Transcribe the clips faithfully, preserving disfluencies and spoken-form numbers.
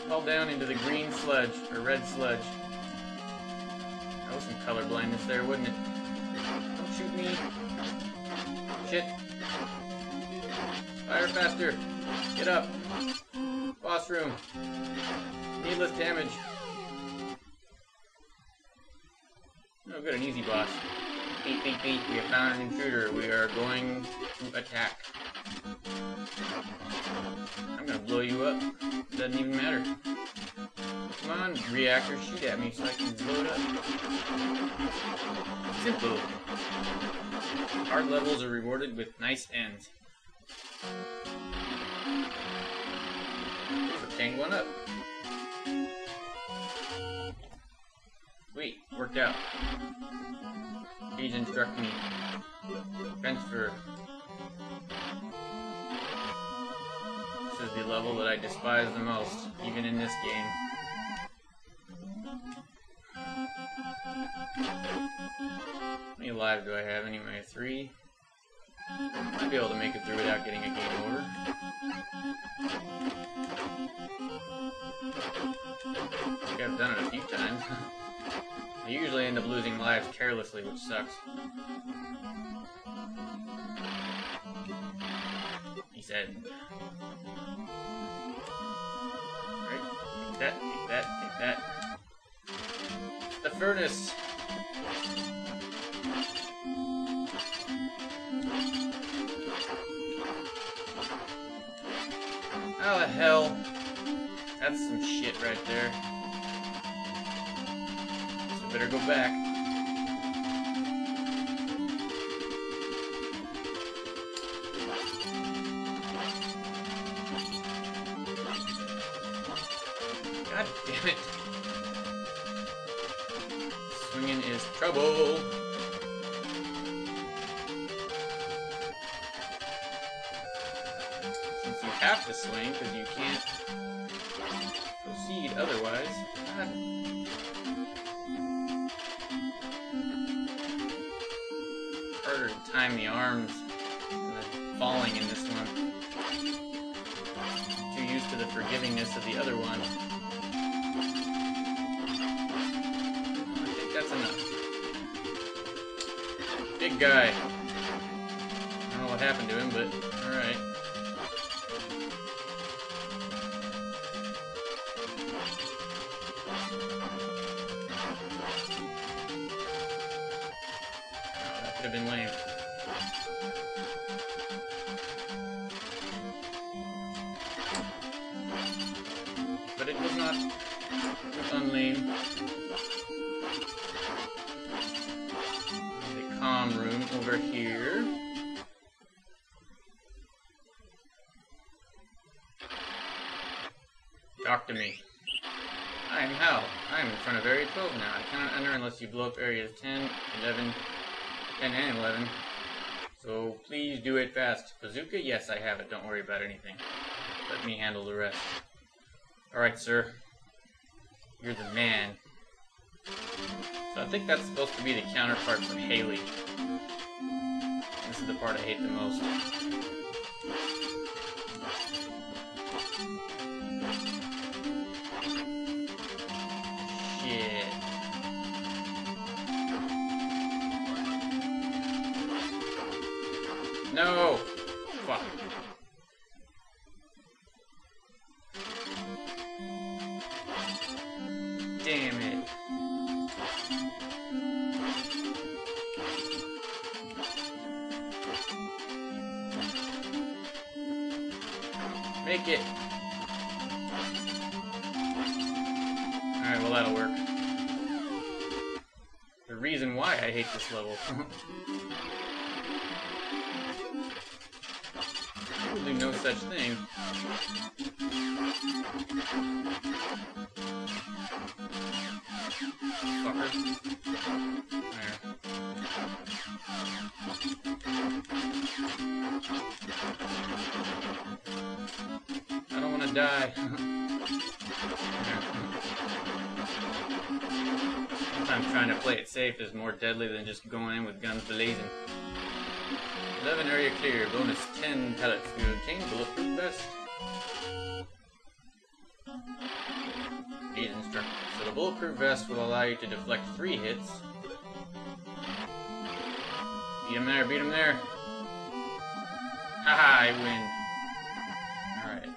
Fall down into the green sludge, or red sludge. That was some color blindness there, wasn't it? Don't shoot me. Shit. Fire faster. Get up. Boss room. Needless damage. Oh good, an easy boss. Beep beep beep, we have found an intruder. We are going to attack. I'm gonna blow you up. Doesn't even matter. Come on, reactor, shoot at me so I can blow it up. Simple. Hard levels are rewarded with nice ends. Obtained one up. Sweet, worked out. Please instruct me. Transfer. This is the level that I despise the most, even in this game. How many lives do I have anyway? Three? Might be able to make it through without getting a game over. I think I've done it a few times. I usually end up losing lives carelessly, which sucks. He said. Alright, take that, take that, take that. The furnace! How the hell? That's some shit right there. So better go back. God damn it. Swinging is trouble. Since you have to swing because you can't proceed otherwise. God. Harder to time the arms than the falling in this one. Too used to the forgivingness of the other one. I think that's enough. Big guy. I don't know what happened to him, but alright. Could have been lame. But it was not. It was unlame. The calm room over here. Talk to me. I am Hal. I am in front of Area twelve now. I cannot enter unless you blow up areas ten, eleven, ten and eleven. So please do it fast. Bazooka? Yes, I have it. Don't worry about anything. Let me handle the rest. Alright, sir. You're the man. So I think that's supposed to be the counterpart from Haley. This is the part I hate the most. Shit. No! Fuck. Damn it. Make it. Alright, well that'll work. The reason why I hate this level. Probably no such thing. Fucker. There. I don't want to die. Sometimes trying to play it safe is more deadly than just going in with guns blazing. eleven area clear, bonus ten pellets. You obtain bulletproof vest. These instructions. So the bulletproof vest will allow you to deflect three hits. Beat him there, beat him there. Haha, I win.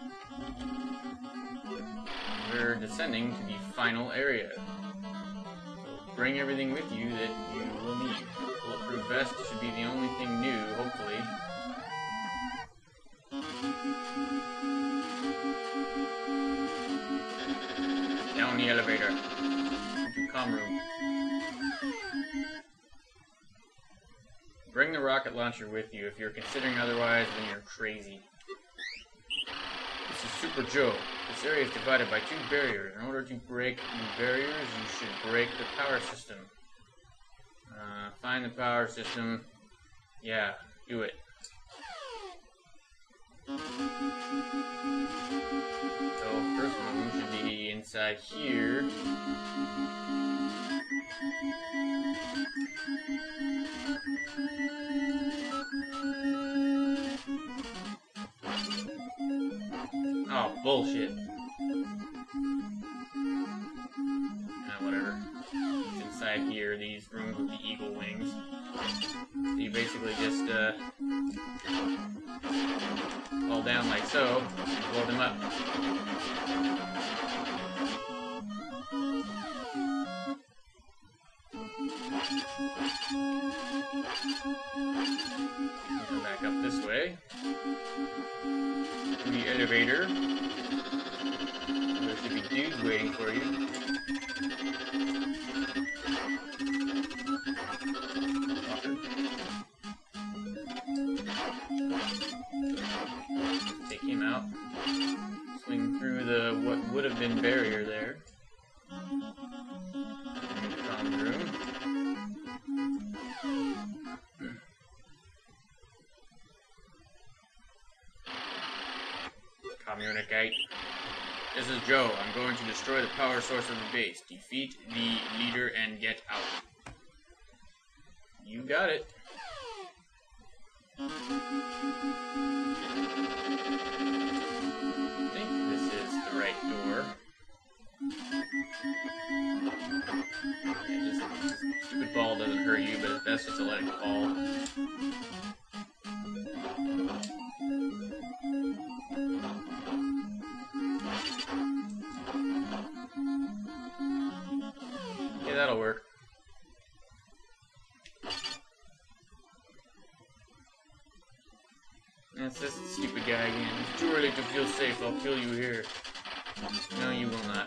Alright. We're descending to the final area. So bring everything with you that you will need. Bulletproof vest should be the only thing new, hopefully. Down the elevator. Into comm room. Bring the rocket launcher with you. If you're considering otherwise, then you're crazy. This is Super Joe. This area is divided by two barriers. In order to break the barriers, you should break the power system. Uh, find the power system. Yeah, do it. So, first one should be inside here. Oh, bullshit. Ah, whatever. It's inside here, these rooms with the eagle wings. So you basically just, uh, fall down like so, and blow them up. Come back up this way. In the elevator. There should be dudes waiting for you. Take him out. Swing through the what would have been barrier there. Comm room. Communicate. This is Joe. I'm going to destroy the power source of the base. Defeat the leader and get out. You got it. I think this is the right door. Yeah, just, this stupid ball doesn't hurt you, but it's best just to let it fall. Yeah, that'll work. That's this stupid guy again. It's too early to feel safe. I'll kill you here. No, you will not.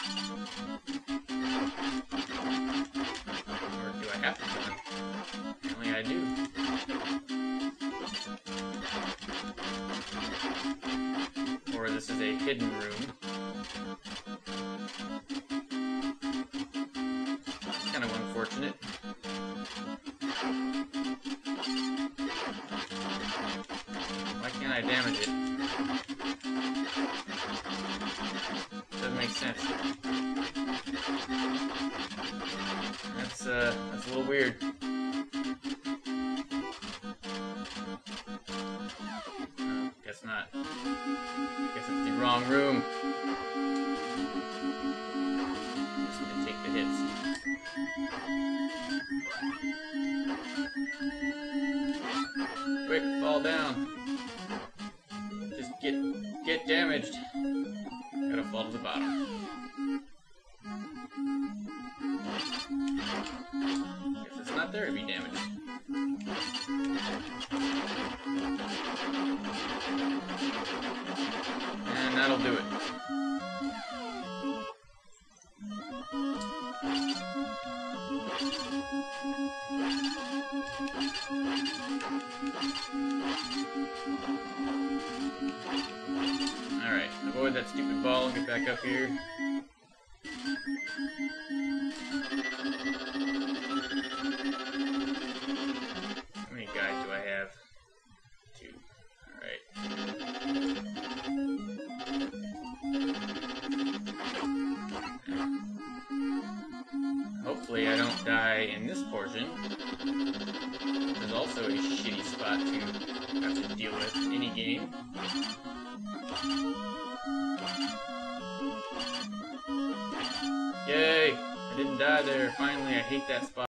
Or do I have to kill him? Apparently I do. Or this is a hidden room. It's kind of unfortunate. Why can't I damage it? Doesn't make sense. That's, uh, that's a little weird. No, guess not. Guess it's the wrong room. Just gonna take the hits. Quick, fall down. Just get get damaged. Gotta fall to the bottom. Guess it's not there to be damaged. And that'll do it. Alright, avoid that stupid ball and get back up here. How many guys do I have? Two. Alright. Hopefully I don't die in this portion. There's also a shitty spot to have to deal with in any game. I didn't die there. Finally, I hate that spot.